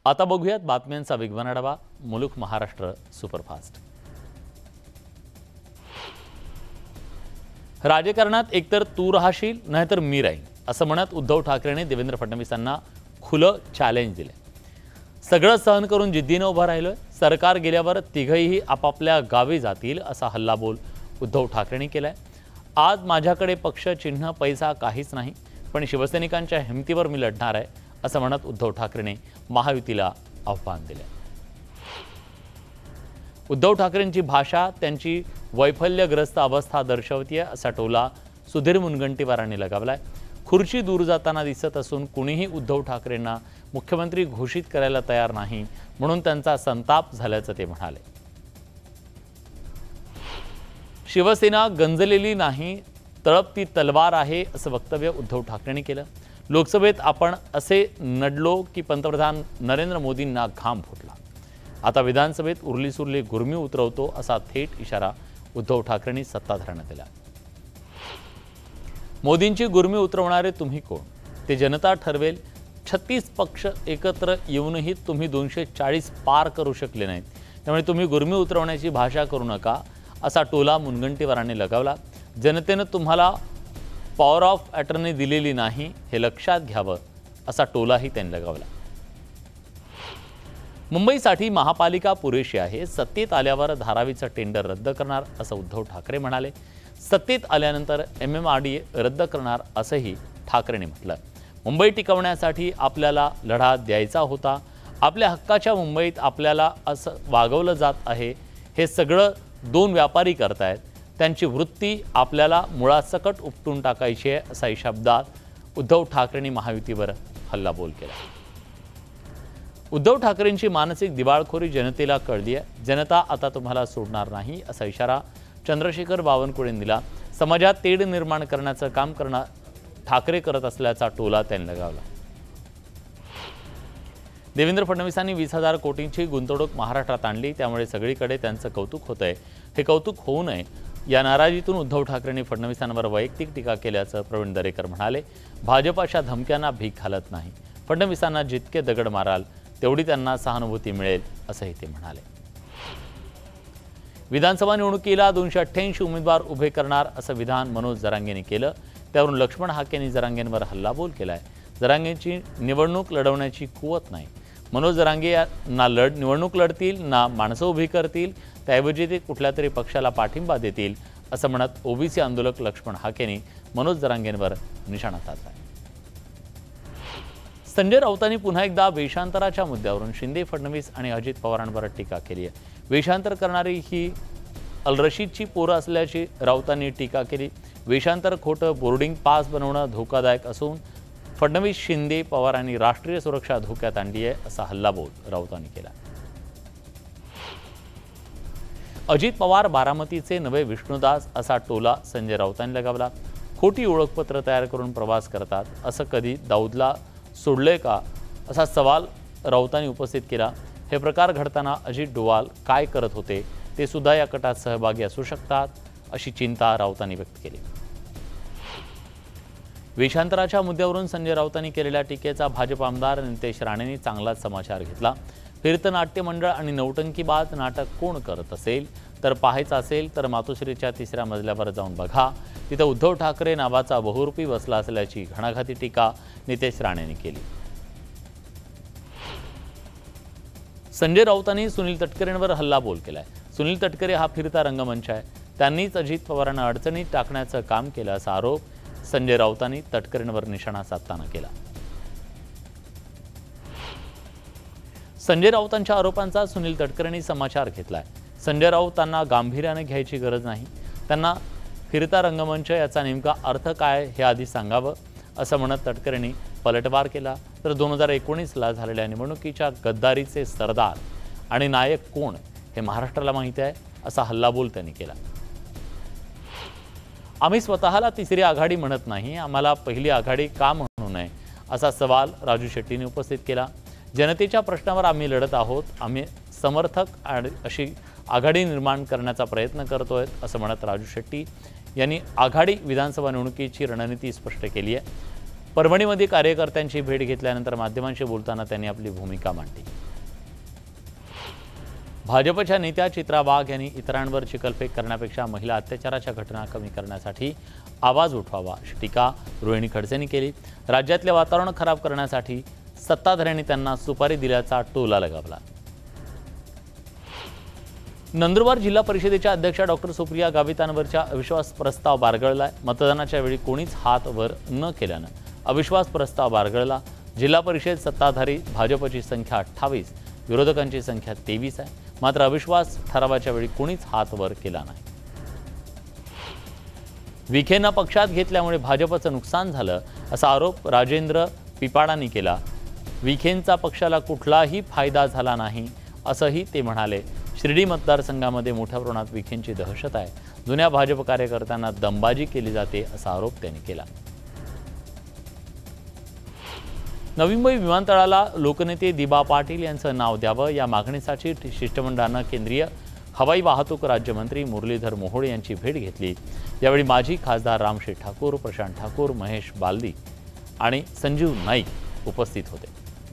आता बघूयात बातम्यांचा वेगवान आढावा. मुलुक महाराष्ट्र सुपरफास्ट. राजकारणात एकतर तू राहशील नाहीतर मी राहीन असं म्हणत उद्धव ठाकरेंनी देवेंद्र फडणवीसांना खुलं चॅलेंज दिले. सगळं सहन करून जिद्दीने उभा राहिलोय. सरकार गेल्यावर तिघही आपापल्या गावी जातील असा हल्लाबोल उद्धव ठाकरेंनी केलाय. आज माझ्याकडे पक्ष चिन्ह पैसा काहीच नाही, पण शिवसैनिकांच्या हिमतीवर मी लढणार आहे असं म्हणत उद्धव ठाकरेंनी महायुतीला आव्हान दिले. उद्धव ठाकरेंची भाषा त्यांची वैफल्यग्रस्त अवस्था दर्शवते असा टोला सुधीर मुनगंटीवारांनी लगावलाय. खुर्ची दूर जाताना दिसत असून कुणीही उद्धव ठाकरेंना मुख्यमंत्री घोषित करायला तयार नाही म्हणून त्यांचा संताप झाल्याचं ते म्हणाले. शिवसेना गंजलेली नाही, तळपती तलवार आहे असं वक्तव्य उद्धव ठाकरेंनी केलं. लोकसभेत आपण असे नडलो की पंतप्रधान नरेंद्र मोदींना घाम फुटला. आता विधानसभेत उरलीसुरली गुरमी उतरवतो असा थेट इशारा उद्धव ठाकरेंनी सत्ताधाऱ्यांना दिला. मोदींची गुरमी उतरवणारे तुम्ही कोण? ते जनता ठरवेल. 36 पक्ष एकत्र येऊनही तुम्ही 240 पार करू शकले नाहीत, त्यामुळे तुम्ही गुरमी उतरवण्याची भाषा करू नका असा टोला मुनगंटीवारांनी लगावला. जनतेनं तुम्हाला पॉवर ऑफ अटर्नी दिलेली नाही हे लक्षात घ्यावं असा टोलाही त्यांनी लगावला. मुंबईसाठी महापालिका पुरेशी आहे. सत्तेत आल्यावर धारावीचं टेंडर रद्द करणार असं उद्धव ठाकरे म्हणाले. सत्तेत आल्यानंतर MMRDA रद्द करणार असंही ठाकरेंनी म्हटलं. मुंबई टिकवण्यासाठी आपल्याला लढा द्यायचा होता. आपल्या हक्काच्या मुंबईत आपल्याला असं वागवलं जात आहे. हे सगळं दोन व्यापारी करतायत. त्यांची वृत्ती आपल्याला मुळासकट उपटून टाकायची आहे असा शब्दात उद्धव ठाकरेंनी महायुतीवर हल्लाबोल केला. उद्धव ठाकरेंची मानसिक दिवाळखोरी जनतेला कळली आहे. जनता आता तुम्हाला सोडणार नाही असा इशारा चंद्रशेखर बावनकुळेंनी दिला. समाजात तेढ निर्माण करण्याचं काम ठाकरे करत असल्याचा टोला त्यांनी लगावला. देवेंद्र फडणवीसांनी 20,000 कोटींची गुंतवणूक महाराष्ट्रात आणली, त्यामुळे सगळीकडे त्यांचं कौतुक होतंय. हे कौतुक होऊ नये या नाराजीतून उद्धव ठाकरेंनी फडणवीसांवर वैयक्तिक टीका केल्याचं प्रवीण दरेकर म्हणाले. भाजपाच्या धमक्यांना भीक घालत नाही. फडणवीसांना जितके दगड माराल तेवढी त्यांना सहानुभूती मिळेल असंही ते म्हणाले. विधानसभा निवडणुकीला 288 उमेदवार उभे करणार असं विधान मनोज जरांगेंनी केलं. त्यावरून लक्ष्मण हाकेंनी जरांगेंवर हल्लाबोल केलाय. जरांगेंची निवडणूक लढवण्याची कुवत नाही. मनोज जरांगे ना निवडणूक लढतील ना माणसं उभी करतील, त्याऐवजी ते कुठल्या तरी पक्षाला पाठिंबा देतील असं म्हणत ओबीसी आंदोलक लक्ष्मण हाकेंनी मनोज जरांगेंवर निशाणा साधला. संजय राऊतांनी पुन्हा एकदा वेषांतराच्या मुद्द्यावरून शिंदे, फडणवीस आणि अजित पवारांवर टीका केली आहे. वेषांतर करणारी ही अलरशीदची पोरं असल्याची राऊतांनी टीका केली. वेषांतर खोटं बोर्डिंग पास बनवणं धोकादायक असून फडणवीस, शिंदे, पवारांनी राष्ट्रीय सुरक्षा धोक्यात आणली आहे असा हल्लाबोल राऊतांनी केला. अजित पवार बारामतीचे नवे विष्णुदास असा टोला संजय राऊतांनी लगावला. खोटी ओळखपत्र तयार करून प्रवास करतात, असं कधी दाऊदला सोडलंय का असा सवाल राऊतांनी उपस्थित केला. हे प्रकार घडताना अजित डोवाल काय करत होते ते सुद्धा या कटात सहभागी असू शकतात अशी चिंता राऊतांनी व्यक्त केली. वेषांतराच्या मुद्द्यावरून संजय राऊतांनी केलेल्या टीकेचा भाजप आमदार नितेश राणेंनी चांगलाच समाचार घेतला. फिरतं नाट्य मंडळ आणि नौटंकीबाज नाटक कोण करत असेल तर पाहायचं असेल तर मातोश्रीच्या 3ऱ्या मजल्यावर जाऊन बघा. तिथं उद्धव ठाकरे नावाचा बहुरूपी बसला असल्याची घणाघाती टीका नितेश राणेंनी केली. संजय राऊतांनी सुनील तटकरेंवर हल्लाबोल केलाय. सुनील तटकरे हा फिरता रंगमंच आहे. त्यांनीच अजित पवारांना अडचणीत टाकण्याचं काम केलं असा आरोप संजय राऊतांनी तटकरेंवर निशाणा साधताना केला. संजय राऊतांच्या आरोपांचा सुनील तटकरेंनी समाचार घेतलाय. संजय राऊतांना गांभीर्याने घ्यायची गरज नाही. त्यांना फिरता रंगमंच याचा नेमका अर्थ काय हे आधी सांगावं असं म्हणत तटकरेंनी पलटवार केला. तर 2019ला झालेल्या निवडणुकीच्या गद्दारीचे सरदार आणि नायक कोण हे महाराष्ट्राला माहिती आहे असा हल्लाबोल त्यांनी केला. आम्ही स्वतःला तिसरी आघाडी म्हणत नाही, आम्हाला पहिली आघाडी का म्हणू नये असा सवाल राजू शेट्टींनी उपस्थित केला. जनतेच्या प्रश्नावर आम्ही लढत आहोत. आम्ही समर्थक आणि अशी आघाडी निर्माण करण्याचा प्रयत्न करतोय असं म्हणत राजू शेट्टी यांनी आघाडी विधानसभा निवडणुकीची रणनीती स्पष्ट केली आहे. परभणीमध्ये कार्यकर्त्यांची भेट घेतल्यानंतर माध्यमांशी बोलताना त्यांनी आपली भूमिका मांडली। भाजपच्या नेत्या चित्रा वाघ यांनी इतरांवर चिखलफेक करण्यापेक्षा महिला अत्याचाराच्या घटना कमी करण्यासाठी आवाज उठवावा अशी टीका रोहिणी खडसेंनी केली। राज्यातले वातावरण खराब करण्यासाठी सत्ताधाऱ्यांनी त्यांना सुपारी दिल्याचा टोला लगावला। नंदुरबार जिल्हा परिषदेच्या अध्यक्षा डॉक्टर सुप्रिया गावितांवरच्या अविश्वास प्रस्ताव बारगळलाय। मतदानाच्या वेळी कोणीच हात वर न केल्यानं अविश्वास प्रस्ताव बारगळला। जिल्हा परिषद सत्ताधारी भाजपची संख्या 28, विरोधकांची संख्या 23 आहे। मात्र अविश्वास ठरावाच्या वेळी कोणीच हात वर केला नाही। विखेंना पक्षात घेतल्यामुळे भाजपचं नुकसान झालं असा आरोप राजेंद्र पिपाडांनी केला। विखेंचा पक्षाला कुठलाही फायदा झाला नाही असंही ते म्हणाले। शिर्डी मतदारसंघामध्ये मोठ्या प्रमाणात विखेंची दहशत आहे। जुन्या भाजप कार्यकर्त्यांना दमबाजी केली जाते असा आरोप त्यांनी केला। नवी मुंबई विमानतळाला लोकनेते दिबा पाटील यांचं नाव द्यावं या मागणीसाठी शिष्टमंडळानं केंद्रीय हवाई वाहतूक राज्यमंत्री मुरलीधर मोहोळ यांची भेट घेतली। यावेळी माजी खासदार रामशेठ ठाकूर, प्रशांत ठाकूर, महेश बालदी आणि संजीव नाईक उपस्थित होते।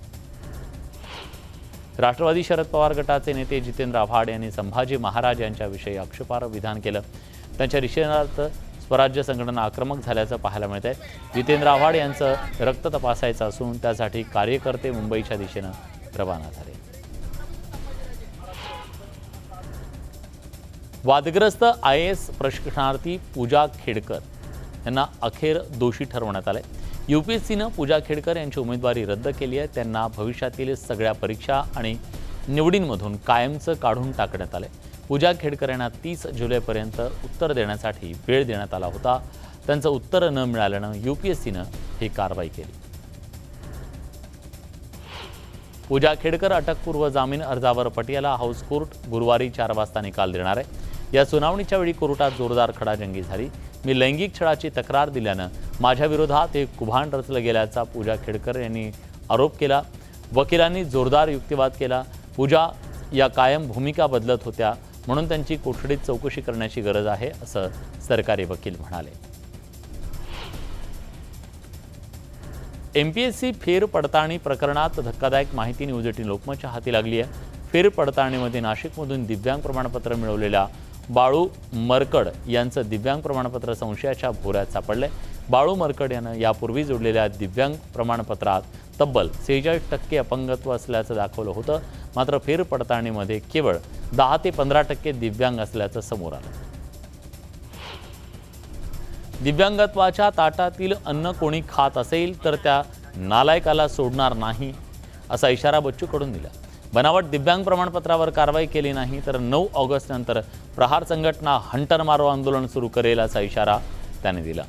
राष्ट्रवादी शरद पवार गटाचे नेते जितेंद्र आव्हाड यांनी संभाजी महाराज यांच्याविषयी आक्षेपार्ह विधान केलं। त्यांच्या निषेधार्थ स्वराज्य संघटना आक्रमक झाल्याचं पाहायला मिळतंय। जितेंद्र आव्हाड यांचं रक्त तपासायचं असून त्यासाठी कार्यकर्ते मुंबईच्या दिशेनं रवाना झाले। वादग्रस्त IAS प्रशिक्षणार्थी पूजा खेडकर यांना अखेर दोषी ठरवण्यात आले। UPSCनं पूजा खेडकर यांची उमेदवारी रद्द केली आहे। त्यांना भविष्यातील सगळ्या परीक्षा आणि निवडींमधून कायमचं काढून टाकण्यात आले। पूजा खेडकर यांना 30 जुलैपर्यंत उत्तर देण्यासाठी वेळ देण्यात आला होता। त्यांचं उत्तर न मिळाल्यानं UPSCनं ही कारवाई केली। पूजा खेडकर अटकपूर्व जामीन अर्जावर पटियाला हाऊस कोर्ट गुरुवारी 4 वाजता निकाल देणार आहे। या सुनावणीच्या वेळी कोर्टात जोरदार खडाजंगी झाली। मी लैंगिक छळाची तक्रार दिल्यानं माझ्या विरोधात एक कुभांड रचलं गेल्याचा पूजा खेडकर यांनी आरोप केला। वकिलांनी जोरदार युक्तिवाद केला। पूजा या कायम भूमिका बदलत होत्या म्हणून त्यांची कोठडीत चौकशी करण्याची गरज आहे असं सरकारी वकील म्हणाले। MPSC फेर पडताळणी प्रकरणात धक्कादायक माहिती न्यूज 18 लोकमतच्या हाती लागली आहे। फेर पडताळणीमध्ये नाशिकमधून दिव्यांग प्रमाणपत्र मिळवलेल्या बाळू मरकड यांचं दिव्यांग प्रमाणपत्र संशयाच्या भोवऱ्यात सापडले। बाळू मरकड यानं यापूर्वी जोडलेल्या दिव्यांग प्रमाणपत्रात तब्बल 46% अपंगत्व असल्याचं दाखवलं होतं। मात्र फेर पडताळणीमध्ये केवळ 10 ते 15% दिव्यांग असल्याचं समोर आलं। दिव्यांगत्वाच्या ताटातील अन्न कोणी खात असेल तर त्या नालायकाला सोडणार नाही असा इशारा बच्चू कडूंनी दिला। बनावट दिव्यांग प्रमाणपत्रावर कारवाई केली नाही तर 9 ऑगस्ट नंतर प्रहार संघटना हंटर मारो आंदोलन सुरू करेल असा इशारा त्याने दिला।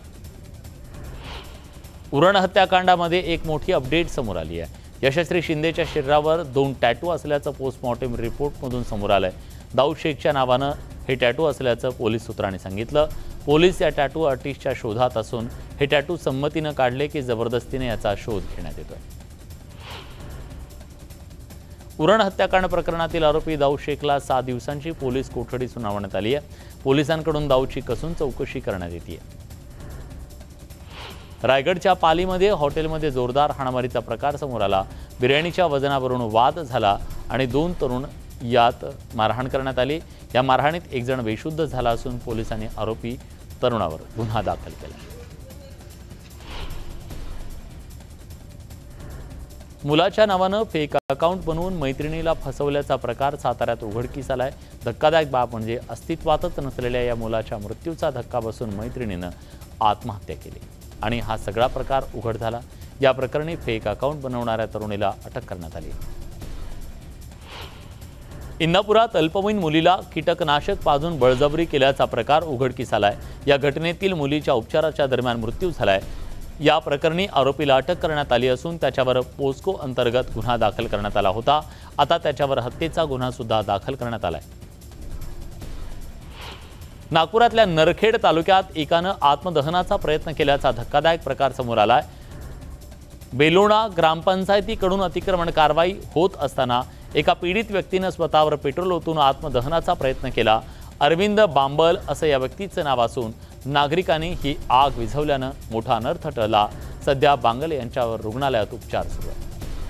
उरण हत्याकांडामध्ये एक मोठी अपडेट समोर आली आहे। यशस्वी शिंदेच्या शरीरावर 2 टॅटू असल्याचं पोस्टमॉर्टम रिपोर्टमधून समोर आलंय। दाऊद शेखच्या नावानं हे टॅटू असल्याचं पोलीस सूत्रांनी सांगितलं। पोलीस या टॅटू आर्टिस्टच्या शोधात असून हे टॅटू संमतीनं काढले की जबरदस्तीने याचा शोध घेण्यात येतोय। उरण हत्याकांड प्रकरणातील आरोपी दाऊद शेखला 7 दिवसांची पोलीस कोठडी सुनावण्यात आली आहे। पोलिसांकडून दाऊदची कसून चौकशी करण्यात येते। रायगडच्या पालीमध्ये हॉटेलमध्ये जोरदार हाणामारीचा प्रकार समोर आला। बिर्याणीच्या वजनावरून वाद झाला आणि 2 तरुण यात मारहाण करण्यात आली। या मारहाणीत एक जण बेशुद्ध झाला असून पोलिसांनी आरोपी तरुणावर गुन्हा दाखल केला। मुलाच्या नावानं फेक अकाउंट बनवून मैत्रिणीला फसवल्याचा प्रकार साताऱ्यात उघडकीस आलाय। धक्कादायक बाब म्हणजे अस्तित्वातच नसलेल्या या मुलाच्या मृत्यूचा धक्का बसून मैत्रिणीनं आत्महत्या केली आणि हा सगळा प्रकार उघड झाला। या प्रकरणी फेक अकाउंट बनवणाऱ्या तरुणीला अटक करण्यात आली। इंदापुरात अल्पवयीन मुलीला कीटकनाशक पाजून बळजबरी केल्याचा प्रकार उघडकीस आलाय। या घटनेतील मुलीच्या उपचाराच्या दरम्यान मृत्यू झालाय। या प्रकरणी आरोपीला अटक करण्यात आली असून त्याच्यावर पोस्को अंतर्गत गुन्हा दाखल करण्यात आला होता। आता त्याच्यावर हत्येचा गुन्हा सुद्धा दाखल करण्यात आलाय। नागपुरातल्या नरखेड तालुक्यात एकानं आत्मदहनाचा प्रयत्न केल्याचा धक्कादायक प्रकार समोर आलाय। बेलोणा ग्रामपंचायतीकडून अतिक्रमण कारवाई होत असताना एका पीडित व्यक्तीनं स्वतःवर पेट्रोल ओतून आत्मदहनाचा प्रयत्न केला। अरविंद बांबल असं या व्यक्तीचं नाव असून नागरिकांनी ही आग विझवल्यानं मोठा अनर्थ टळला। सध्या बांगले यांच्यावर रुग्णालयात उपचार सुरू आहेत।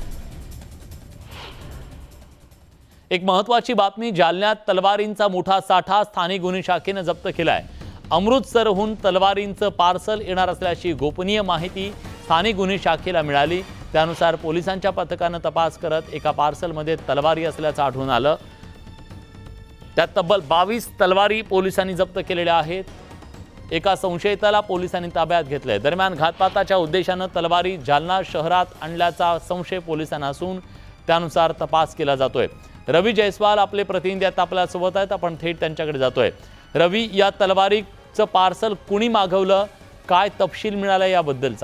एक महत्त्वाची बातमी, जालन्यात तलवारींचा मोठा साठा स्थानिक गुन्हे शाखेने जप्त केलाय। अमृतसरहून तलवारींचं पार्सल येणार असल्याची गोपनीय माहिती स्थानिक गुन्हे शाखेला मिळाली। त्यानुसार पोलिसांच्या पथकाने तपास करत एका पार्सलमध्ये तलवारी असल्याचं आढळून आलं। त्यात तब्बल 22 तलवारी पोलिसांनी जप्त केलेल्या आहेत। एका संशयिताला पोलिसांनी ताब्यात घेतलंय। दरम्यान घातपाताच्या उद्देशाने तलवारी जालना शहरात आणल्याचा संशय पोलिसांना असून त्यानुसार तपास केला जातोय। रवी जयस्वाल आपले प्रतिनिधी आता आपल्या सोबत आहेत, आपण थेट त्यांच्याकडे जातोय। रवी, या तलवारीचं पार्सल कुणी मागवलं, काय तपशील मिळाला याबद्दलचा?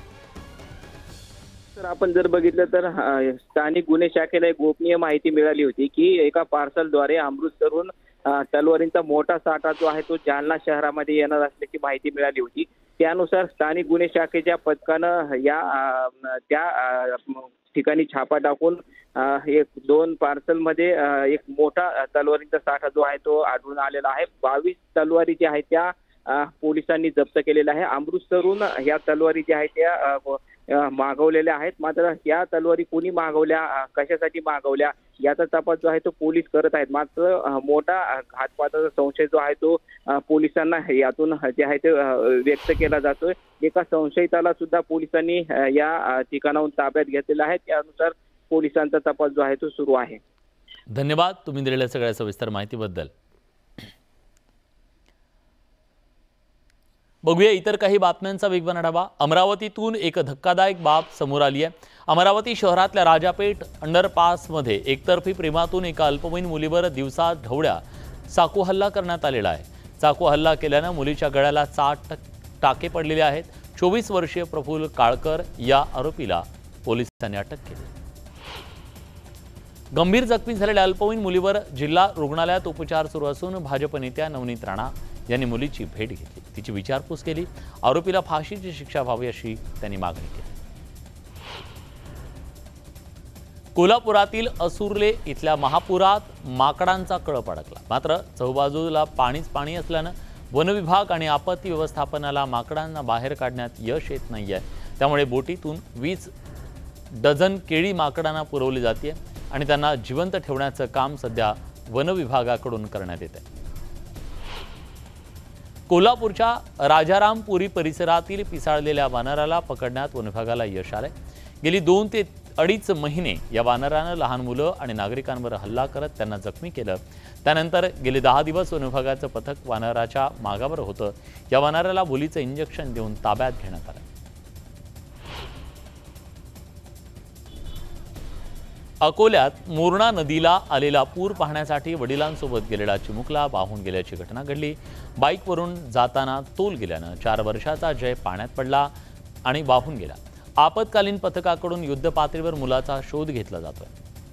तर आपण जर बघितलं तर स्थानिक गुन्हे शाखेला एक गोपनीय माहिती मिळाली होती की एका पार्सलद्वारे अमृतसरहून तलवारींचा मोठा साठा जो आहे तो जालना शहरामध्ये येणार असल्याची माहिती मिळाली होती। त्यानुसार स्थानिक गुन्हे शाखेच्या पथकानं त्या ठिकाणी छापा टाकून एक 2 पार्सलमध्ये एक मोठा तलवारींचा साठा जो आहे तो आढळून आलेला आहे। 22 तलवारी ज्या आहेत त्या पोलिसांनी जप्त केलेल्या आहे। अमृतसरहून या तलवारी ज्या आहेत त्या मागवलेल्या आहेत। मात्र या तलवारी कोणी मागवल्या, कशासाठी मागवल्या याचा तपास जो आहे तो पोलीस करत आहेत। मात्र मोठा घातपाताचा संशय जो आहे तो पोलिसांना यातून जे आहे ते व्यक्त केला जातोय। एका संशयिताला सुद्धा पोलिसांनी या ठिकाणाहून ताब्यात घेतलेला आहे। त्यानुसार पोलिसांचा तपास जो आहे तो सुरू आहे। धन्यवाद तुम्ही दिलेल्या सगळ्या सविस्तर माहितीबद्दल। बघूया इतर काही बातम्यांचा वेगवान आढावा। अमरावतीतून एक धक्कादायक बाब समोर आली आहे। अमरावती शहरातल्या राजापेठ अंडरपासमध्ये एकतर्फी प्रेमातून एका अल्पवयीन मुलीवर दिवसा ढवळ्या चाकू हल्ला करण्यात आलेला आहे। चाकू हल्ला केल्याने मुलीच्या गळ्याला 60 टाके पडलेले आहेत। 24 वर्षीय प्रफुल्ल काळकर या आरोपीला पोलिसांनी अटक केली। गंभीर जखमी झालेल्या अल्पवयीन मुलीवर जिल्हा रुग्णालयात उपचार सुरू असून भाजप नेत्या नवनीत राणा यांनी मुलीची भेट घेतली, तिची विचारपूस केली। आरोपीला फाशीची शिक्षा व्हावी अशी त्यांनी मागणी केली। कोल्हापुरातील असुर्ले इथल्या महापुरात माकडांचा कळप अडकला। मात्र चहूबाजूला पाणीच पाणी असल्यानं वन विभाग आणि आपत्ती व्यवस्थापनाला माकडांना बाहेर काढण्यात यश येत नाहीये। त्यामुळे बोटीतून 20 डझन केळी माकडांना पुरवली जाते आणि त्यांना जिवंत ठेवण्याचं काम सध्या वन विभागाकडून करण्यात येत आहे। कोल्हापूरच्या राजारामपुरी परिसरातील पिसाळलेल्या वानराला पकडण्यात वन विभागाला यश आले। गेली 2 ते 2.5 महिने या वानरानं लहान मुलं आणि नागरिकांवर हल्ला करत त्यांना जखमी केलं। त्यानंतर गेले 10 दिवस वन विभागाचं पथक वानराच्या मागावर होतं। या वानराला भुलीचं इंजेक्शन देऊन ताब्यात घेण्यात आलं। अकोल्यात मोरणा नदीला आलेला पूर पाहण्यासाठी वडिलांसोबत गेलेला चिमुकला वाहून गेल्याची घटना घडली। बाईकवरून जाताना तोल गेल्यानं 4 वर्षाचा जय पाण्यात पडला आणि वाहून गेला। आपत्कालीन पथकाकडून युद्ध पातळीवर मुलाचा शोध घेतला जातोय।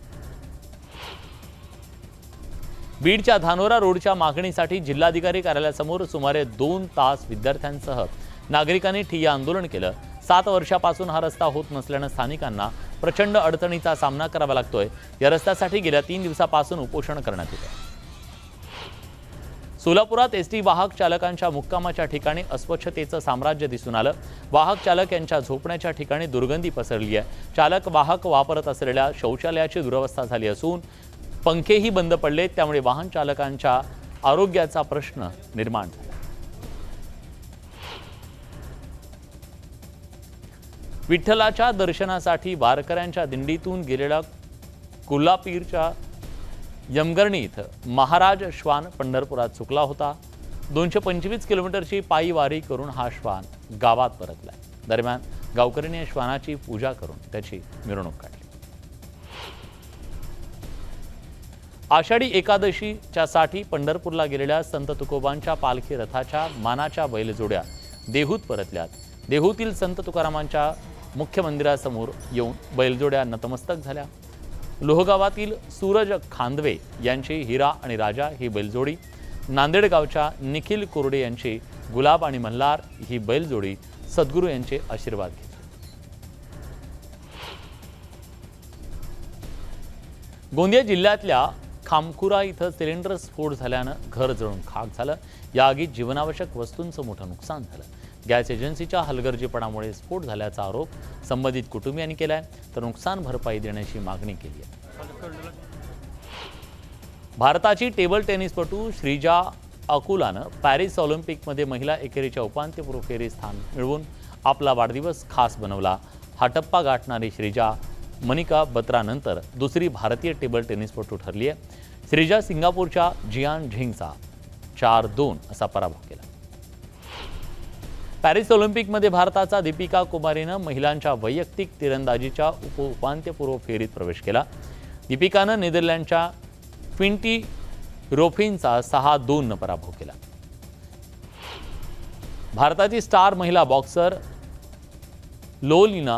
बीडच्या धानोरा रोडच्या मागणीसाठी जिल्हाधिकारी कार्यालयासमोर सुमारे 2 तास विद्यार्थ्यांसह नागरिकांनी ठिय्या आंदोलन केलं। 7 वर्षापासून हा रस्ता होत नसल्यानं स्थानिकांना प्रचंड अडचणीचा सामना करावा लागतोय। या रस्त्यासाठी गेल्या 3 दिवसापासून उपोषण करण्यात येत आहे। सोलापुरात एसटी वाहक चालकांच्या मुक्कामाच्या ठिकाणी अस्वच्छतेचं साम्राज्य दिसून आलं। वाहक चालक यांच्या झोपण्याच्या ठिकाणी दुर्गंधी पसरली आहे। चालक वाहक वापरत असलेल्या शौचालयाची दुरवस्था झाली असून पंखेही बंद पडले, त्यामुळे वाहन चालकांच्या आरोग्याचा प्रश्न निर्माण झाला। विठ्ठलाच्या दर्शनासाठी वारकऱ्यांच्या दिंडीतून गेलेला कोल्हापूरच्या यमगर्णी इथं महाराज श्वान पंढरपुरात चुकला होता। 225 किलोमीटरची पायी वारी करून हा श्वान गावात परतला। दरम्यान गावकऱ्यांनी श्वानाची पूजा करून त्याची मिरवणूक काढली। आषाढी एकादशीच्या साठी पंढरपूरला गेलेल्या संत तुकोबांच्या पालखी रथाच्या मानाच्या बैलजोड्या देहूत परतल्यात। देहूतील संत तुकारामांच्या मुख्य मंदिरासमोर येऊन बैलजोड्या नतमस्तक झाल्या। लोहगावातील सूरज खांदवे यांची हिरा आणि राजा ही बैलजोडी, नांदेड गावच्या निखिल कोरडे यांची गुलाब आणि मल्हार ही बैलजोडी सद्गुरू यांचे आशीर्वाद घेतले। गोंदिया जिल्ह्यातल्या खामखुरा इथं सिलेंडर स्फोट झाल्यानं घर जळून खाक झालं। या आगीत जीवनावश्यक वस्तूंचं मोठं नुकसान झालं। गॅस एजन्सीच्या हलगर्जीपणामुळे स्फोट झाल्याचा आरोप संबंधित कुटुंबियांनी केला आहे, तर नुकसान भरपाई देण्याची मागणी केली आहे. भारताची टेबल टेनिसपटू श्रीजा अकुलानं पॅरिस ऑलिम्पिकमध्ये महिला एकेरीच्या उपांत्यपूर्व फेरीत स्थान मिळवून आपला वाढदिवस खास बनवला. हा टप्पा गाठणारी श्रीजा मनिका बत्रानंतर दुसरी भारतीय टेबल टेनिसपटू ठरली आहे. श्रीजा सिंगापूरच्या जियान झिंगचा 4-2 असा पराभव केला. पॅरिस ऑलिम्पिकमध्ये भारताचा दीपिका कुमारीनं महिलांच्या वैयक्तिक तिरंदाजीच्या उपांत्यपूर्व फेरीत प्रवेश केला. दीपिकानं नेदरलँडच्या क्विंटी रोफिनचा 6-2 पराभव केला. भारताची स्टार महिला बॉक्सर लोलिना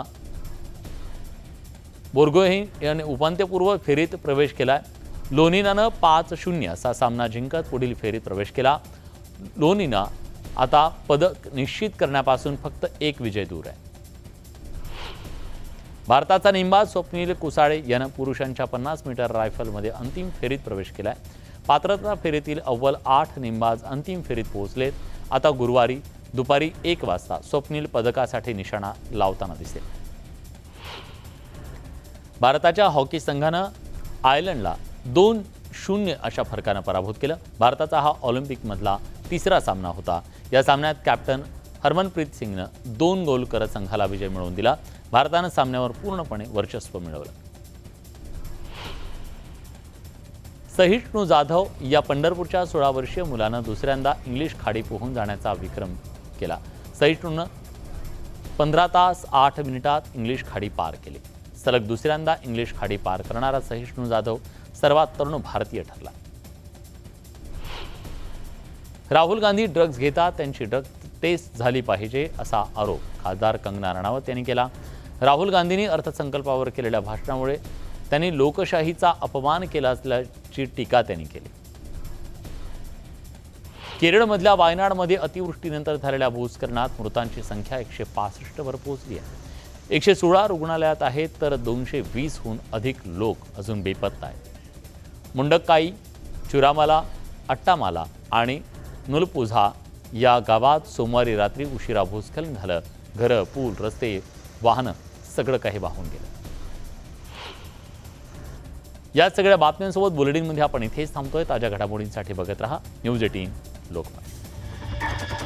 बोर्गोहेन याने उपांत्यपूर्व फेरीत प्रवेश केला. लोनिनानं 5-0 असा सामना जिंकत पुढील फेरीत प्रवेश केला. लोनिना आता पदक निश्चित करण्यापासून फक्त एक विजय दूर आहे. भारताचा नेमबाज स्वप्नील कुसाळे यानं पुरुषांच्या 50 मीटर रायफलमध्ये अंतिम फेरीत प्रवेश केलाय. पात्रता फेरीतील अव्वल 8 नेमबाज अंतिम फेरीत पोहोचलेत. आता गुरुवारी दुपारी 1 वाजता स्वप्नील पदकासाठी निशाणा लावताना दिसेल. भारताच्या हॉकी संघानं आयर्लंडला 2-0 अशा फरकानं पराभूत केलं. भारताचा हा ऑलिम्पिकमधला तिसरा सामना होता. या सामन्यात कॅप्टन हरमनप्रीत सिंगनं 2 गोल करत संघाला विजय मिळवून दिला. भारतानं सामन्यावर पूर्णपणे वर्चस्व मिळवलं. सहिष्णू जाधव या पंढरपूरच्या 16 वर्षीय मुलानं दुसऱ्यांदा इंग्लिश खाडी पोहून जाण्याचा विक्रम केला. सहिष्णूनं 15 तास 8 मिनिटात इंग्लिश खाडी पार केली. सलग दुसऱ्यांदा इंग्लिश खाडी पार करणारा सहिष्णू जाधव सर्वात तरुण भारतीय ठरला. राहुल गांधी ड्रग्ज घेतात, त्यांची ड्रग टेस्ट झाली पाहिजे असा आरोप खासदार कंगना राणावत यांनी केला. राहुल गांधींनी अर्थसंकल्पावर केलेल्या भाषणामुळे त्यांनी लोकशाहीचा अपमान केला असल्याची टीका त्यांनी केली. केरळमधल्या वायनाडमध्ये अतिवृष्टीनंतर झालेल्या भूस्खलनात मृतांची संख्या 165 वर पोहोचली आहे. 116 रुग्णालयात आहेत, तर 220हून अधिक लोक अजून बेपत्ता आहेत. मुंडक्काई, चुरामाला, अट्टामाला आणि नुलपुझा या गावात सोमवारी रात्री उशिरा भूस्खलन झालं. घरं, पूल, रस्ते, वाहनं सगळं काही वाहून गेलं. या सगळ्या बातम्यांसोबत बुलेटिनमध्ये आपण इथेच थांबतोय. ताज्या घडामोडींसाठी बघत रहा न्यूज 18 लोकमत.